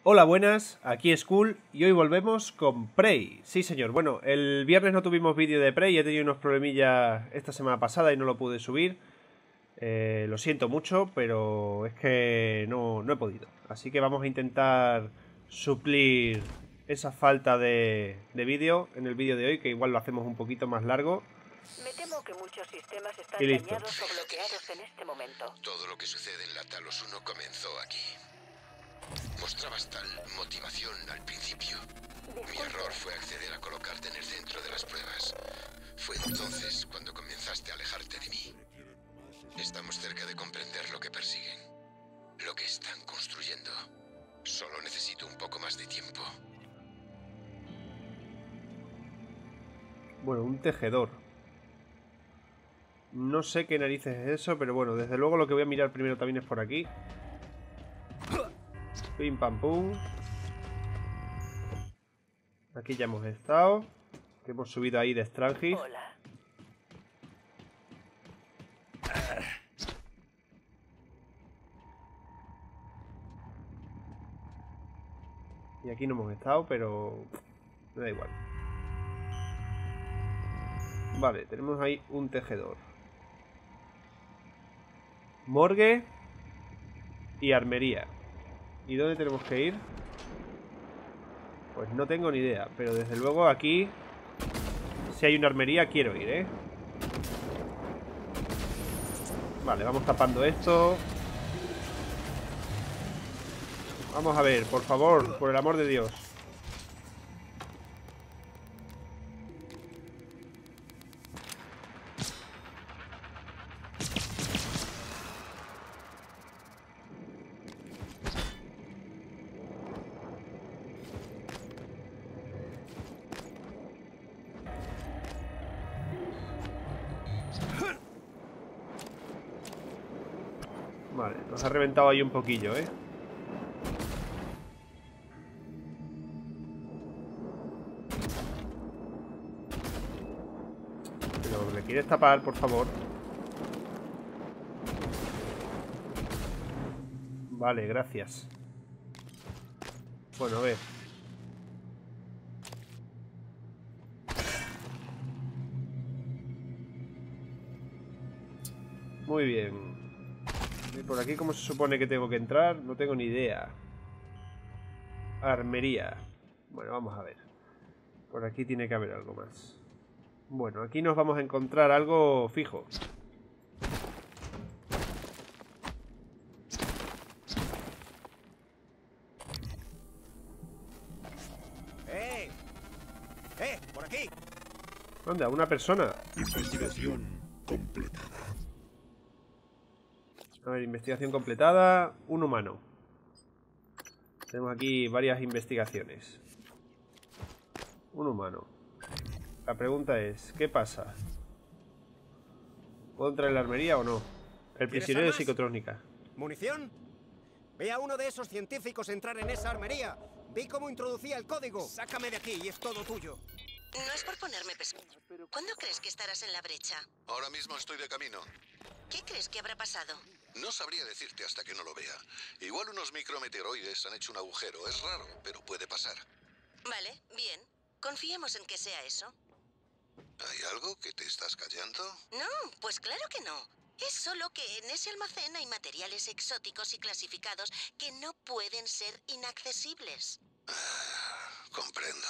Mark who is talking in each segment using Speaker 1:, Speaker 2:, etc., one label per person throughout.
Speaker 1: Hola, buenas, aquí es Cool y hoy volvemos con Prey. Sí, señor. Bueno, el viernes no tuvimos vídeo de Prey, he tenido unos problemillas esta semana pasada y no lo pude subir. Lo siento mucho, pero es que no he podido. Así que vamos a intentar suplir esa falta de vídeo en el vídeo de hoy, que igual lo hacemos un poquito más largo.
Speaker 2: Me temo que muchos sistemas están
Speaker 1: Y listo.
Speaker 2: dañados o bloqueados en este momento.
Speaker 3: Todo lo que sucede en la Talos 1 comenzó aquí. Mostrabas tal motivación al principio. Mi error fue acceder a colocarte en el centro de las pruebas. Fue entonces cuando comenzaste a alejarte de mí. Estamos cerca de comprender lo que persiguen, lo que están construyendo. Solo necesito un poco más de tiempo.
Speaker 1: Bueno, un tejedor. No sé qué narices es eso, pero bueno, desde luego lo que voy a mirar primero también es por aquí. Pim pam pum. Aquí ya hemos estado. Que hemos subido ahí de Strangis.
Speaker 2: Hola.
Speaker 1: Y aquí no hemos estado, pero me da igual. Vale, tenemos ahí un tejedor. Morgue y armería. ¿Y dónde tenemos que ir? Pues no tengo ni idea, pero desde luego aquí, si hay una armería, quiero ir, ¿eh? Vale, vamos tapando esto. Vamos a ver, por favor, por el amor de Dios. Vale, nos ha reventado ahí un poquillo, ¿eh? Pero ¿le quieres tapar, por favor? Vale, gracias. Bueno, a ver. Muy bien. ¿Y por aquí cómo se supone que tengo que entrar? No tengo ni idea. Armería. Bueno, vamos a ver. Por aquí tiene que haber algo más. Bueno, aquí nos vamos a encontrar algo fijo.
Speaker 4: ¡Por aquí!
Speaker 1: ¿Dónde? ¿A una persona?
Speaker 3: Investigación completada.
Speaker 1: A ver, investigación completada. Un humano. Tenemos aquí varias investigaciones. Un humano. La pregunta es, ¿qué pasa? ¿Puedo entrar en la armería o no? El prisionero de
Speaker 4: armas?
Speaker 1: psicotrónica.
Speaker 4: ¿Munición? Ve a uno de esos científicos entrar en esa armería. Vi cómo introducía el código. Sácame de aquí y es todo tuyo.
Speaker 5: No es por ponerme pesado. ¿Cuándo crees que estarás en la brecha?
Speaker 3: Ahora mismo estoy de camino.
Speaker 5: ¿Qué crees que habrá pasado?
Speaker 3: No sabría decirte hasta que no lo vea. Igual unos micrometeoroides han hecho un agujero. Es raro, pero puede pasar.
Speaker 5: Vale, bien. Confiemos en que sea eso.
Speaker 3: ¿Hay algo que te estás callando?
Speaker 5: No, pues claro que no. Es solo que en ese almacén hay materiales exóticos y clasificados que no pueden ser inaccesibles.
Speaker 3: Comprendo.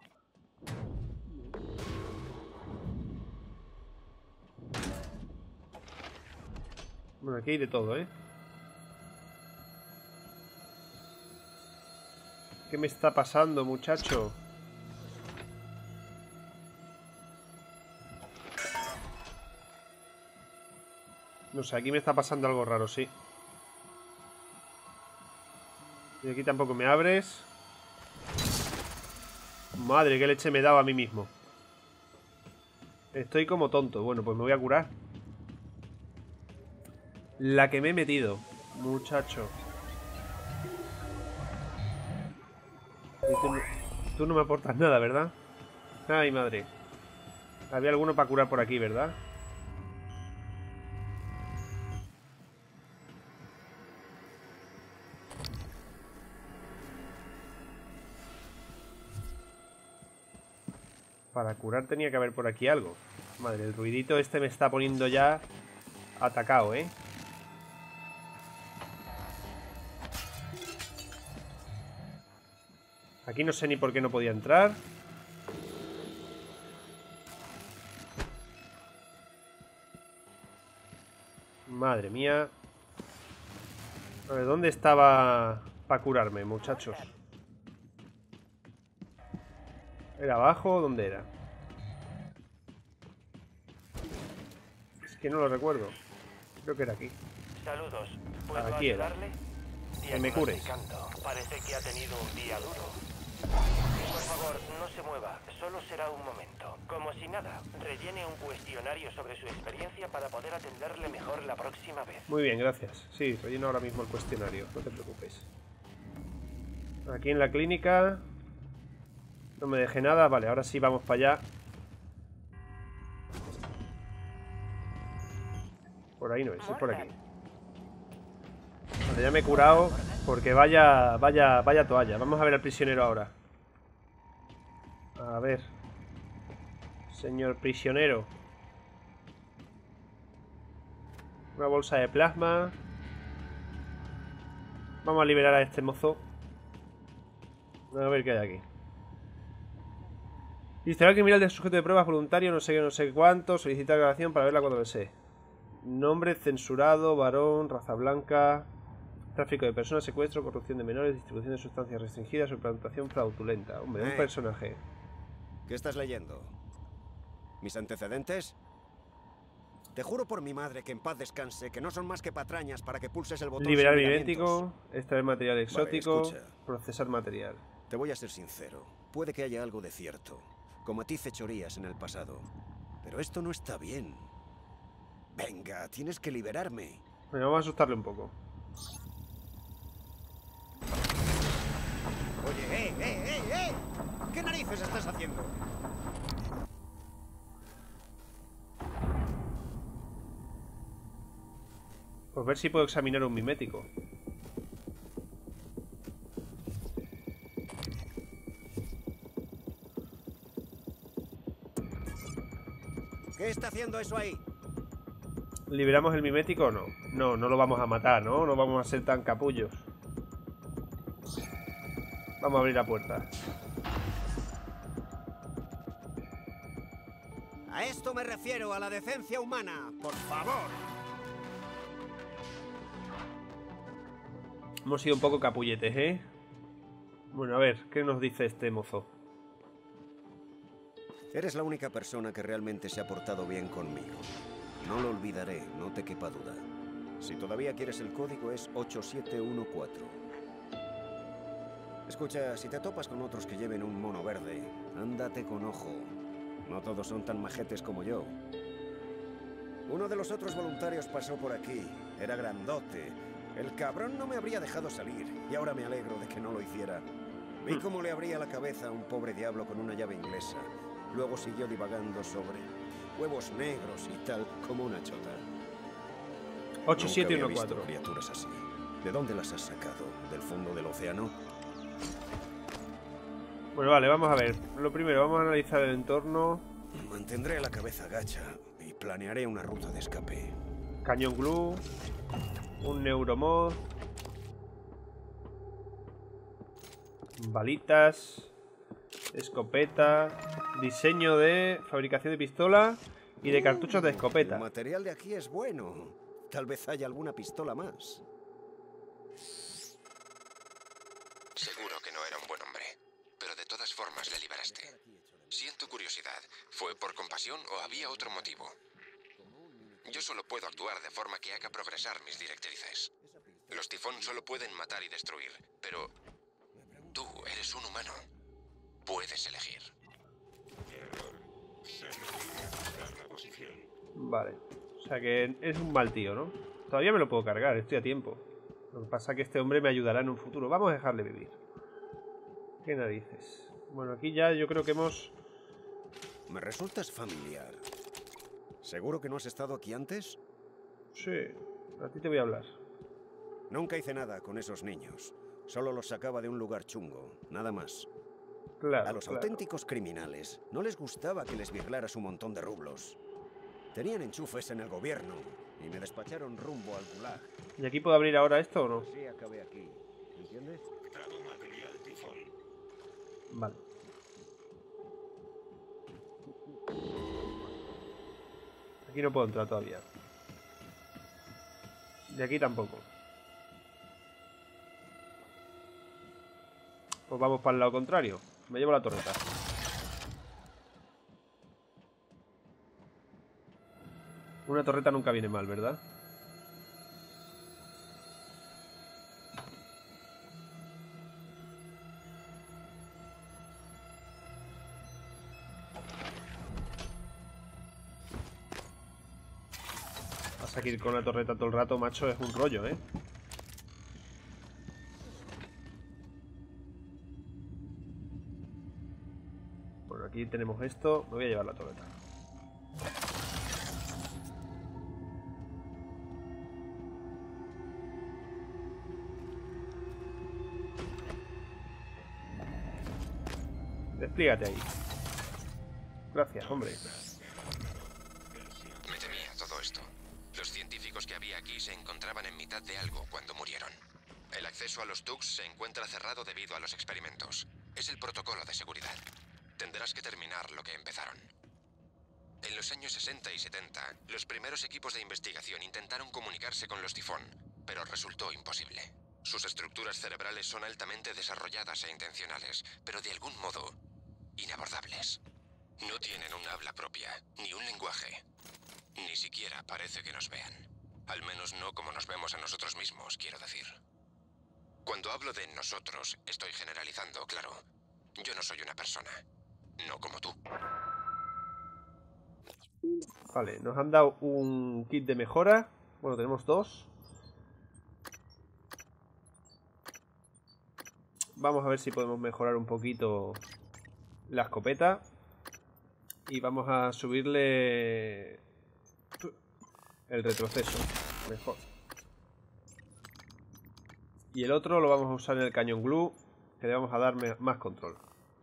Speaker 1: Bueno, aquí hay de todo, ¿eh? ¿Qué me está pasando, muchacho? No sé, aquí me está pasando algo raro, sí. Y aquí tampoco me abres. Madre, qué leche me he dado a mí mismo. Estoy como tonto. Bueno, pues me voy a curar. La que me he metido, muchacho. Y tú no me aportas nada, ¿verdad? Ay, madre. Había alguno para curar por aquí, ¿verdad? Para curar tenía que haber por aquí algo. Madre, el ruidito este me está poniendo ya atacado, ¿eh? Aquí no sé ni por qué no podía entrar. Madre mía. A ver, ¿dónde estaba para curarme, muchachos? ¿Era abajo? ¿Dónde era? Es que no lo recuerdo. Creo que era aquí.
Speaker 6: Saludos. ¿Puedo
Speaker 1: Aquí era.
Speaker 6: ayudarle?
Speaker 1: Que me cures.
Speaker 6: Diagnosticando. Parece que ha tenido un día duro. Por favor, no se mueva. Solo será un momento. Como si nada, rellene un cuestionario sobre su experiencia para poder atenderle mejor la próxima vez.
Speaker 1: Muy bien, gracias. Sí, relleno ahora mismo el cuestionario. No te preocupes. Aquí en la clínica... No me dejé nada. Vale, ahora sí vamos para allá. Por ahí no es, es por aquí. Vale, ya me he curado. Porque vaya toalla. Vamos a ver al prisionero ahora. A ver. Señor prisionero. Una bolsa de plasma. Vamos a liberar a este mozo. A ver qué hay aquí. Historial criminal del sujeto de pruebas voluntario, no sé cuánto. Solicitar grabación para verla cuando desee. Nombre censurado, varón, raza blanca. Tráfico de personas, secuestro, corrupción de menores, distribución de sustancias restringidas, suplantación fraudulenta. Hombre, un personaje.
Speaker 4: ¿Qué estás leyendo? ¿Mis antecedentes? Te juro por mi madre que en paz descanse, que no son más que patrañas para que pulses el botón.
Speaker 1: Liberar
Speaker 4: sin
Speaker 1: mimético, extraer material exótico,
Speaker 4: escucha.
Speaker 1: procesar material.
Speaker 4: Te voy a ser sincero. Puede que haya algo de cierto. Cometí fechorías en el pasado. Pero esto no está bien. Venga, tienes que liberarme.
Speaker 1: Bueno, vamos a asustarle un poco.
Speaker 4: Oye, ¿qué narices estás haciendo?
Speaker 1: Pues ver si puedo examinar un mimético.
Speaker 4: ¿Qué está haciendo eso ahí?
Speaker 1: ¿Liberamos el mimético o no? No, no lo vamos a matar, ¿no? No vamos a ser tan capullos. Vamos a abrir la puerta.
Speaker 4: A esto me refiero, a la decencia humana. Por favor.
Speaker 1: Hemos sido un poco capulletes, ¿eh? Bueno, a ver, ¿qué nos dice este mozo?
Speaker 4: Eres la única persona que realmente se ha portado bien conmigo. No lo olvidaré, no te quepa duda. Si todavía quieres el código es 8714. Escucha, si te topas con otros que lleven un mono verde, ándate con ojo. No todos son tan majetes como yo. Uno de los otros voluntarios pasó por aquí. Era grandote. El cabrón no me habría dejado salir, y ahora me alegro de que no lo hiciera. Vi cómo le abría la cabeza a un pobre diablo con una llave inglesa. Luego siguió divagando sobre huevos negros y tal, como una chota.
Speaker 1: 8714.
Speaker 4: Criaturas así. ¿De dónde las has sacado? ¿Del fondo del océano?
Speaker 1: Bueno, vale, vamos a ver. Lo primero, vamos a analizar el entorno.
Speaker 4: Mantendré la cabeza gacha y planearé una ruta de escape.
Speaker 1: Cañón glue. Un neuromod. Balitas. Escopeta. Diseño de fabricación de pistola y de cartuchos de escopeta.
Speaker 4: El material de aquí es bueno. Tal vez haya alguna pistola más.
Speaker 3: Seguro que no era un buen hombre, pero de todas formas le liberaste. Siento curiosidad. ¿Fue por compasión o había otro motivo? Yo solo puedo actuar de forma que haga progresar mis directrices. Los tifón solo pueden matar y destruir, pero tú eres un humano. Puedes elegir.
Speaker 1: Vale. O sea que es un mal tío, ¿no? Todavía me lo puedo cargar, estoy a tiempo. Lo que pasa es que este hombre me ayudará en un futuro. Vamos a dejarle vivir. ¿Qué narices? Bueno, aquí ya yo creo que hemos...
Speaker 4: Me resultas familiar. ¿Seguro que no has estado aquí antes?
Speaker 1: Sí, a ti te voy a hablar.
Speaker 4: Nunca hice nada con esos niños. Solo los sacaba de un lugar chungo, nada más.
Speaker 1: Claro,
Speaker 4: A los auténticos criminales no les gustaba que les viglaras un montón de rublos. Tenían enchufes en el gobierno y me despacharon rumbo al Gulag.
Speaker 1: ¿Y aquí puedo abrir ahora esto o no?
Speaker 4: Sí, acabé aquí. ¿Entiendes?
Speaker 1: Vale. Aquí no puedo entrar todavía. De aquí tampoco. Pues vamos para el lado contrario. Me llevo la torreta. Una torreta nunca viene mal, ¿verdad? Pasa que ir con la torreta todo el rato, macho, es un rollo, ¿eh? Bueno, aquí tenemos esto. Me voy a llevar la torreta. Desplígate ahí. Gracias, hombre.
Speaker 3: Me temía todo esto. Los científicos que había aquí se encontraban en mitad de algo cuando murieron. El acceso a los TUCs se encuentra cerrado debido a los experimentos. Es el protocolo de seguridad. Tendrás que terminar lo que empezaron. En los años 60 y 70, los primeros equipos de investigación intentaron comunicarse con los Tifón, pero resultó imposible. Sus estructuras cerebrales son altamente desarrolladas e intencionales, pero de algún modo inabordables. No tienen un habla propia, ni un lenguaje. Ni siquiera parece que nos vean. Al menos no como nos vemos a nosotros mismos, quiero decir. Cuando hablo de nosotros, estoy generalizando, claro. Yo no soy una persona. No como tú.
Speaker 1: Vale, nos han dado un kit de mejora. Bueno, tenemos dos. Vamos a ver si podemos mejorar un poquito la escopeta. Y vamos a subirle el retroceso. Mejor. Y el otro lo vamos a usar en el cañón glue, que le vamos a dar más control.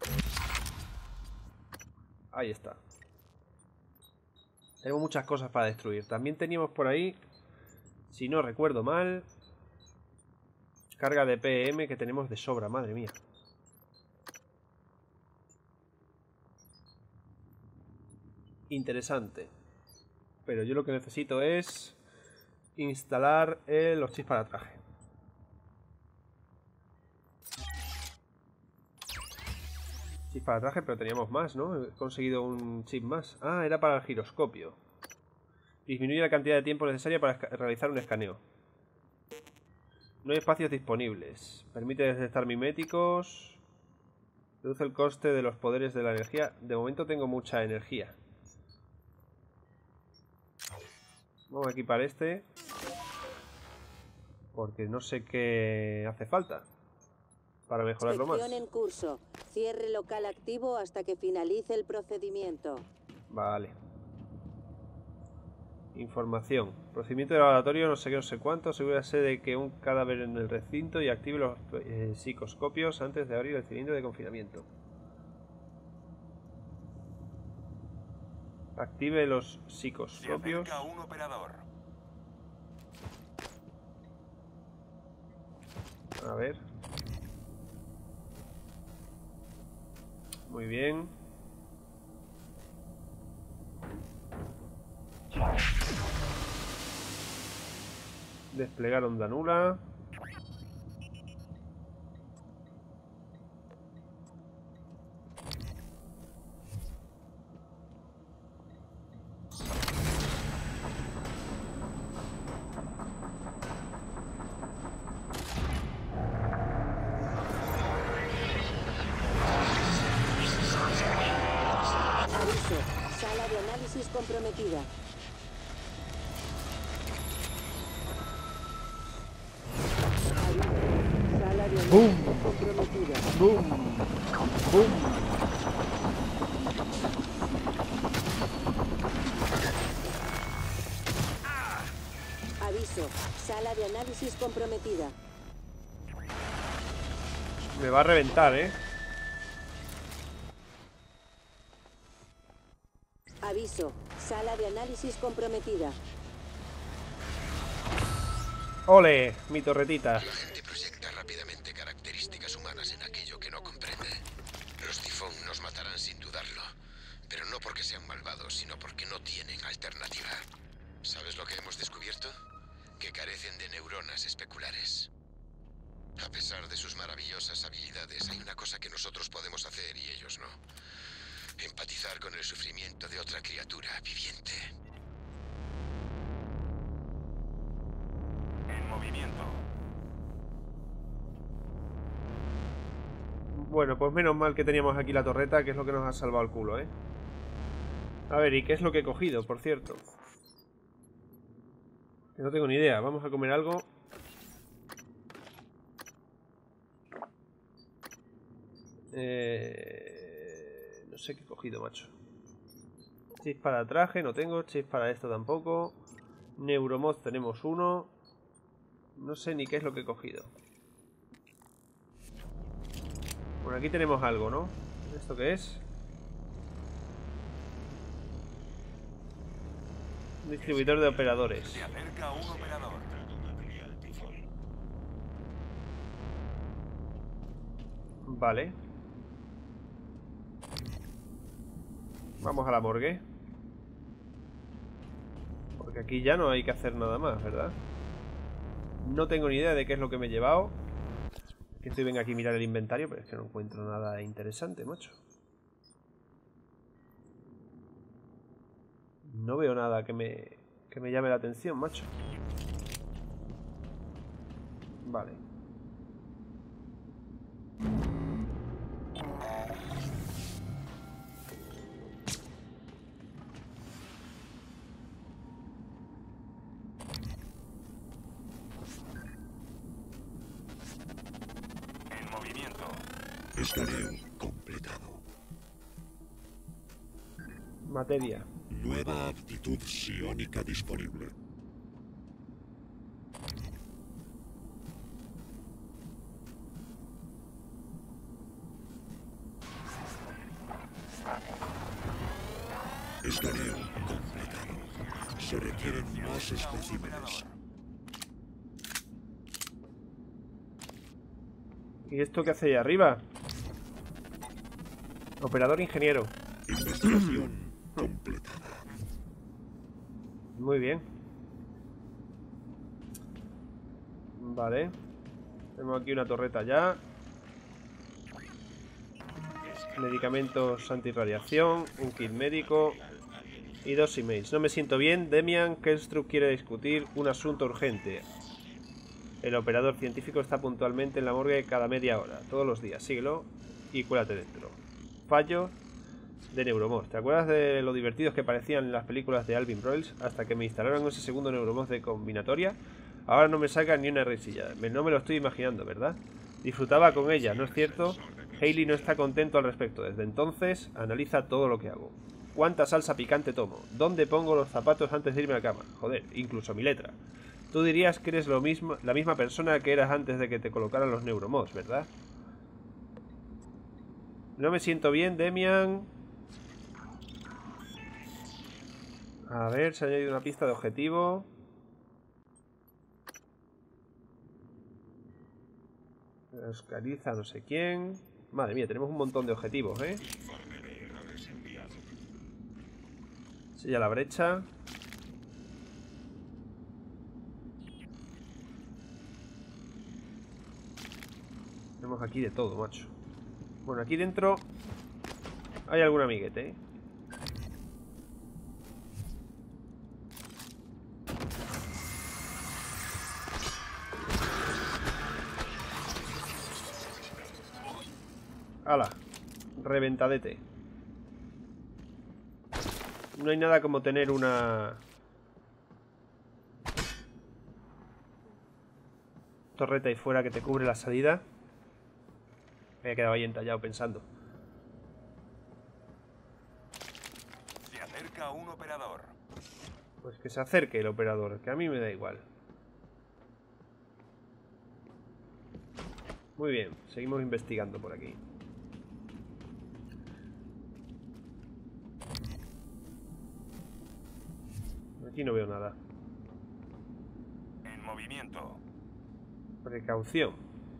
Speaker 1: Ahí está. Tenemos muchas cosas para destruir. También teníamos por ahí, si no recuerdo mal, carga de PM que tenemos de sobra, madre mía. Interesante. Pero yo lo que necesito es instalar los chips para traje. Chip para traje, pero teníamos más, ¿no? He conseguido un chip más. Ah, era para el giroscopio. Disminuye la cantidad de tiempo necesaria para realizar un escaneo. No hay espacios disponibles. Permite detectar miméticos. Reduce el coste de los poderes de la energía. De momento tengo mucha energía. Vamos a equipar este. Porque no sé qué hace falta para mejorarlo más.
Speaker 7: Inspección en curso. Cierre local activo hasta que finalice el procedimiento. Vale.
Speaker 1: Información. Procedimiento de laboratorio, no sé qué, no sé cuánto. Asegúrese de que un cadáver en el recinto y active los psicoscopios antes de abrir el cilindro de confinamiento. Active los psicoscopios.
Speaker 8: Un operador.
Speaker 1: A ver. Muy bien. Desplegar onda nula.
Speaker 7: Aviso. Sala de análisis comprometida. Sala de análisis comprometida.
Speaker 1: ¡Bum! ¡Bum!
Speaker 7: Aviso. Sala de análisis comprometida.
Speaker 1: Me va a reventar, ¿eh?
Speaker 7: Aviso. Sala de análisis comprometida.
Speaker 1: ¡Ole! Mi torretita.
Speaker 3: La gente proyecta rápidamente características humanas en aquello que no comprende. Los Tifón nos matarán sin dudarlo, pero no porque sean malvados, sino porque no tienen alternativa. ¿Sabes lo que hemos descubierto? Que carecen de neuronas especulares. A pesar de sus maravillosas habilidades, hay una cosa que nosotros podemos hacer y ellos no. Empatizar con el sufrimiento de otra criatura viviente.
Speaker 6: En movimiento.
Speaker 1: Bueno, pues menos mal que teníamos aquí la torreta, que es lo que nos ha salvado el culo, ¿eh? A ver, ¿y qué es lo que he cogido, por cierto? Que no tengo ni idea. Vamos a comer algo. No sé qué he cogido, macho. Chips para traje, no tengo. Chips para esto tampoco. Neuromod tenemos uno. No sé ni qué es lo que he cogido. Bueno, aquí tenemos algo, ¿no? ¿Esto qué es? Un distribuidor de operadores.
Speaker 6: Se acerca un operador.
Speaker 1: Vale. Vamos a la morgue. Porque aquí ya no hay que hacer nada más, ¿verdad? No tengo ni idea de qué es lo que me he llevado. Que estoy venga aquí a mirar el inventario, pero es que no encuentro nada interesante, macho. No veo nada que me llame la atención, macho. Vale.
Speaker 6: En movimiento.
Speaker 8: Escaneo completado.
Speaker 1: Materia.
Speaker 8: Nueva aptitud psiónica disponible. Escaneo completado. Se requieren más especímenes.
Speaker 1: ¿Y esto qué hace ahí arriba? Operador ingeniero.
Speaker 8: Investigación completada.
Speaker 1: Muy bien. Vale. Tenemos aquí una torreta ya. Medicamentos antirradiación. Un kit médico. Y 2 emails. No me siento bien. Demian Kenstrup quiere discutir un asunto urgente. El operador científico está puntualmente en la morgue cada media hora. Todos los días. Síguelo y cuélate dentro. Fallo de Neuromod. ¿Te acuerdas de lo divertidos que parecían en las películas de Alvin Broyles hasta que me instalaron ese segundo Neuromod de combinatoria? Ahora no me sacan ni una risilla. No me lo estoy imaginando, ¿verdad? Disfrutaba con ella, ¿no es cierto? Hailey no está contento al respecto. Desde entonces analiza todo lo que hago. ¿Cuánta salsa picante tomo? ¿Dónde pongo los zapatos antes de irme a la cama? Joder, incluso mi letra. Tú dirías que eres la misma persona que eras antes de que te colocaran los Neuromods, ¿verdad? No me siento bien, Demian. A ver, se ha añadido una pista de objetivo. Oscariza no sé quién. Madre mía, tenemos un montón de objetivos, ¿eh? Sella la brecha. Tenemos aquí de todo, macho. Bueno, aquí dentro hay algún amiguete, ¿eh? ¡Hala! Reventadete. No hay nada como tener una torreta ahí fuera que te cubre la salida. Me he quedado ahí entallado pensando.
Speaker 6: Se acerca un operador.
Speaker 1: Pues que se acerque el operador, que a mí me da igual. Muy bien, seguimos investigando por aquí. Aquí no veo nada.
Speaker 6: En movimiento.
Speaker 1: Precaución.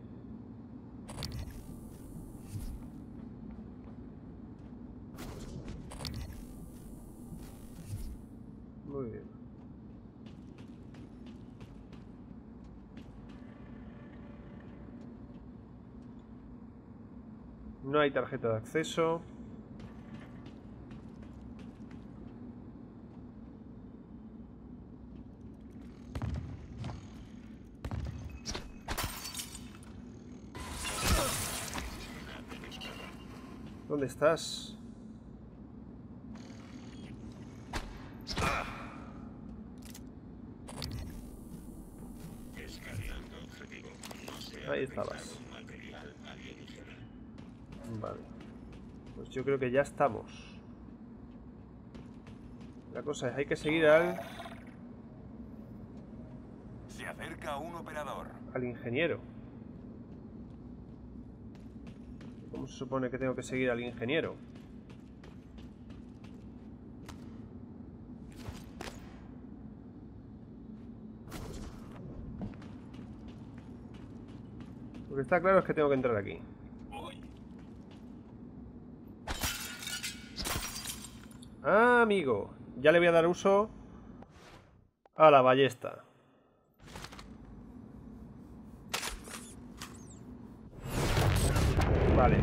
Speaker 1: Muy bien. No hay tarjeta de acceso. ¿Dónde estás? Ahí estabas. Vale. Pues yo creo que ya estamos. La cosa es, hay que seguir al
Speaker 6: Se acerca un operador.
Speaker 1: ingeniero. ¿Cómo se supone que tengo que seguir al ingeniero? Lo que está claro es que tengo que entrar aquí. Ah, amigo. Ya le voy a dar uso a la ballesta. Vale.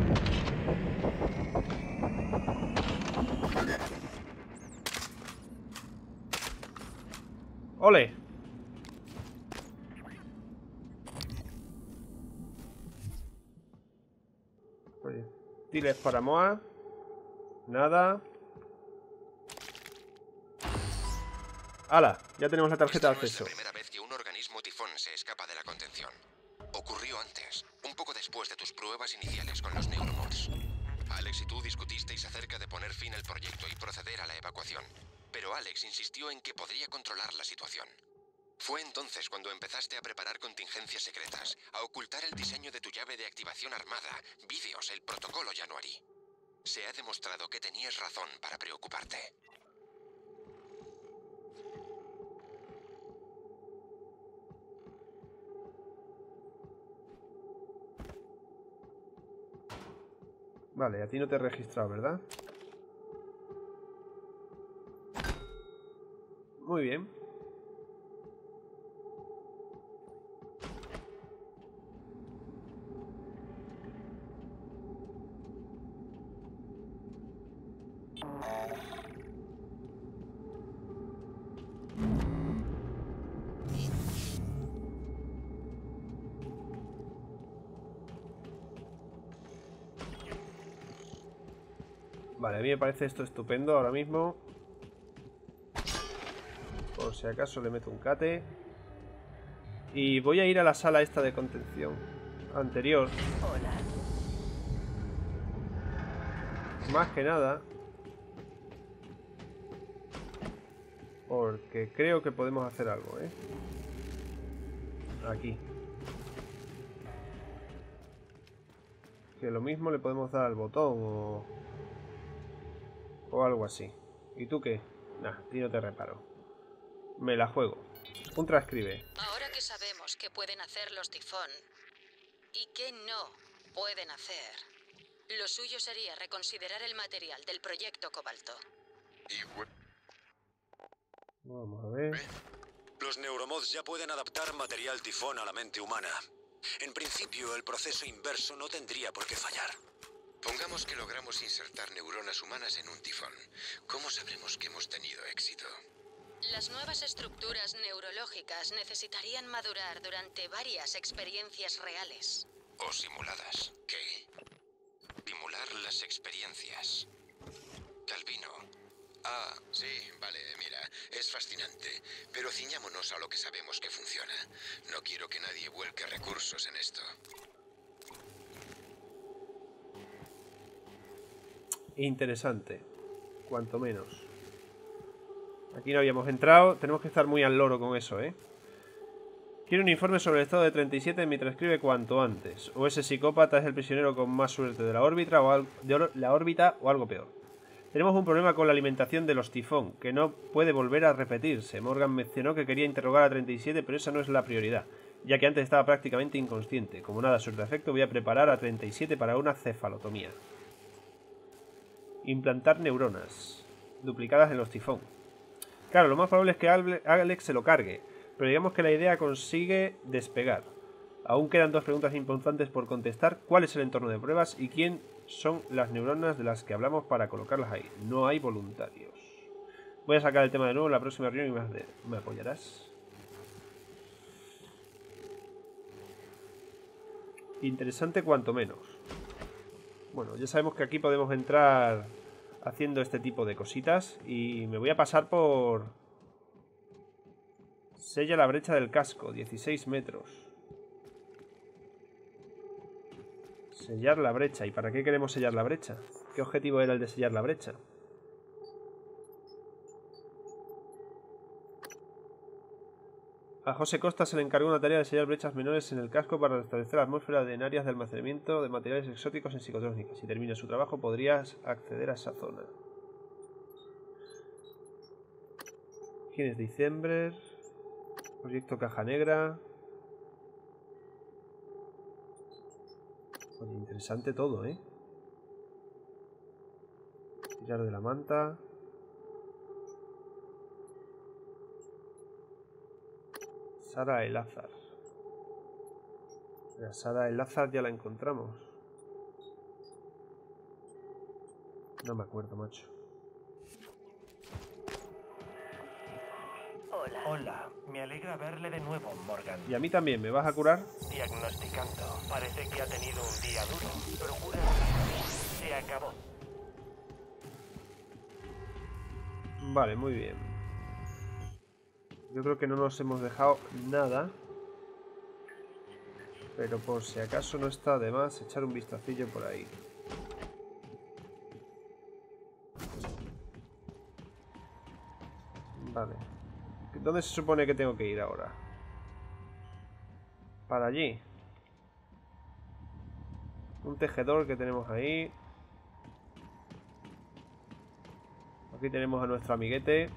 Speaker 1: ¡Ole! Tiles para Moa. Nada. ¡Hala! Ya tenemos la tarjeta de acceso.
Speaker 3: Es la primera vez que un organismo tifón se escapa de la contención. Ocurrió antes, un poco después de tus pruebas iniciales con los Neuromods. Alex y tú discutisteis acerca de poner fin al proyecto y proceder a la evacuación. Pero Alex insistió en que podría controlar la situación. Fue entonces cuando empezaste a preparar contingencias secretas, a ocultar el diseño de tu llave de activación armada, vídeos, el protocolo January. Se ha demostrado que tenías razón para preocuparte.
Speaker 1: Vale, a ti no te he registrado, ¿verdad? Muy bien. Vale, a mí me parece esto estupendo ahora mismo. Por si acaso le meto un cate. Y voy a ir a la sala esta de contención anterior.
Speaker 2: Hola.
Speaker 1: Más que nada porque creo que podemos hacer algo, ¿eh? Aquí. Que lo mismo le podemos dar al botón o algo así. ¿Y tú qué? Nah, a ti no te reparo. Me la juego. Un transcribe.
Speaker 9: Ahora que sabemos qué pueden hacer los tifón y qué no pueden hacer, lo suyo sería reconsiderar el material del proyecto Cobalto.
Speaker 1: Vamos a ver.
Speaker 4: Los neuromods ya pueden adaptar material tifón a la mente humana. En principio, el proceso inverso no tendría por qué fallar.
Speaker 3: Pongamos que logramos insertar neuronas humanas en un tifón. ¿Cómo sabremos que hemos tenido éxito?
Speaker 9: Las nuevas estructuras neurológicas necesitarían madurar durante varias experiencias reales.
Speaker 3: O simuladas. ¿Qué? Simular las experiencias. Calvino. Ah, sí, vale, mira, es fascinante. Pero ciñámonos a lo que sabemos que funciona. No quiero que nadie vuelque recursos en esto.
Speaker 1: Interesante. Cuanto menos. Aquí no habíamos entrado. Tenemos que estar muy al loro con eso, ¿eh? Quiero un informe sobre el estado de 37 en mi transcribe cuanto antes. O ese psicópata es el prisionero con más suerte de la órbita o algo peor. Tenemos un problema con la alimentación de los tifón, que no puede volver a repetirse. Morgan mencionó que quería interrogar a 37, pero esa no es la prioridad, ya que antes estaba prácticamente inconsciente. Como nada surte efecto, voy a preparar a 37 para una cefalotomía. Implantar neuronas duplicadas en los tifón. Claro, lo más probable es que Alex se lo cargue, pero digamos que la idea consigue despegar. Aún quedan dos preguntas importantes por contestar. ¿Cuál es el entorno de pruebas y quién son las neuronas de las que hablamos para colocarlas ahí? No hay voluntarios. Voy a sacar el tema de nuevo en la próxima reunión y me apoyarás. Interesante cuanto menos. Bueno, ya sabemos que aquí podemos entrar haciendo este tipo de cositas. Y me voy a pasar por... Sella la brecha del casco, 16 metros. Sellar la brecha. ¿Y para qué queremos sellar la brecha? ¿Qué objetivo era el de sellar la brecha? A José Costa se le encargó una tarea de sellar brechas menores en el casco para restablecer la atmósfera en áreas de almacenamiento de materiales exóticos en psicotrónica. Si termina su trabajo, podrías acceder a esa zona. ¿Quién es Diciembre? Proyecto Caja Negra. Oye, interesante todo, ¿eh? Tirar de la manta. Sara Elázar. La Sara Elázar ya la encontramos. No me acuerdo, macho.
Speaker 6: Hola, me alegra verle de nuevo, Morgan.
Speaker 1: Y a mí también, ¿me vas a curar?
Speaker 6: Diagnosticando. Parece que ha tenido un día duro. Procura. Se acabó.
Speaker 1: Vale, muy bien. Yo creo que no nos hemos dejado nada. Pero por si acaso no está de más echar un vistacillo por ahí. Vale. ¿Dónde se supone que tengo que ir ahora? Para allí. Un tejedor que tenemos ahí. Aquí tenemos a nuestro amiguete.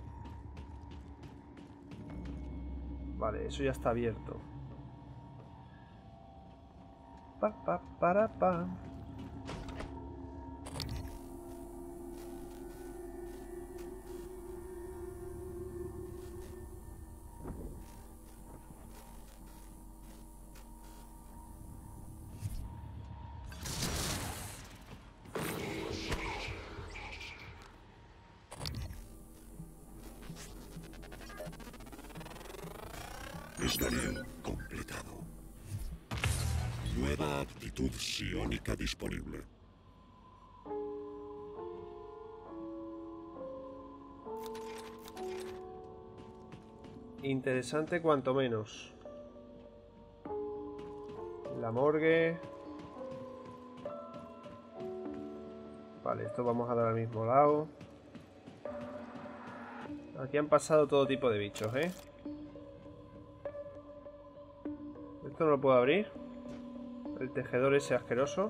Speaker 1: Vale, eso ya está abierto. Pa.
Speaker 8: Escaneo completado. Nueva aptitud psiónica disponible.
Speaker 1: Interesante cuanto menos. La morgue. Vale, esto vamos a dar al mismo lado. Aquí han pasado todo tipo de bichos, ¿eh? Esto no lo puedo abrir. El tejedor ese asqueroso.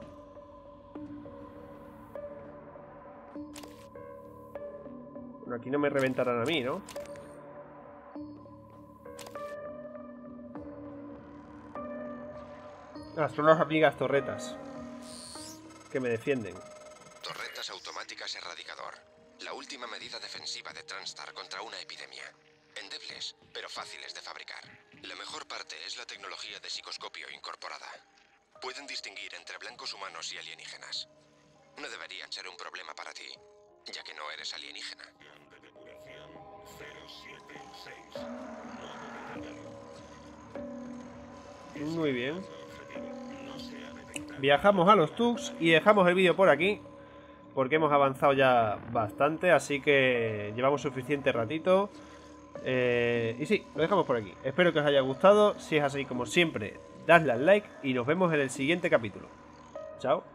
Speaker 1: Bueno, aquí no me reventarán a mí, ¿no? Ah, son las amigas torretas que me defienden.
Speaker 3: Torretas automáticas erradicador. La última medida defensiva de Transstar contra una epidemia. Endebles, pero fáciles de fabricar. La mejor parte es la tecnología de psicoscopio incorporada. Pueden distinguir entre blancos humanos y alienígenas. No deberían ser un problema para ti, ya que no eres alienígena.
Speaker 1: Muy bien. Viajamos a los Tugs y dejamos el vídeo por aquí, porque hemos avanzado ya bastante, así que llevamos suficiente ratito. Y sí, lo dejamos por aquí. Espero que os haya gustado. Si es así, como siempre, dadle al like y nos vemos en el siguiente capítulo. Chao.